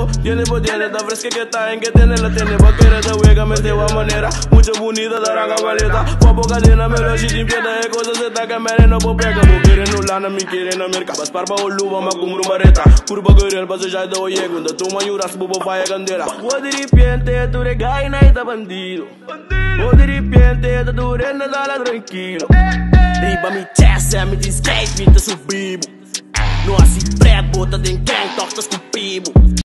Tiene poder, da fresca que está en que tiene la tiene. Vaquera de huega, me de manera. Mucho bonita, da ranga valeta. Papo cadena, me lo chiti, pieda de cosas, se taca, me no popega. Mujeres no lana, mi quiere na merca. Vas parba o luva, ma cum rumareta. Curva guerrero, vas já do oiego. Da tu mayuras, bubo faia candeira. O de repente, tu regai na ita bandido. O de repente, tu durena, dala tranquilo. Riba mi chessa, me diz skate, me tá subindo. Não assim preto, bota de quem, tortas com pibo.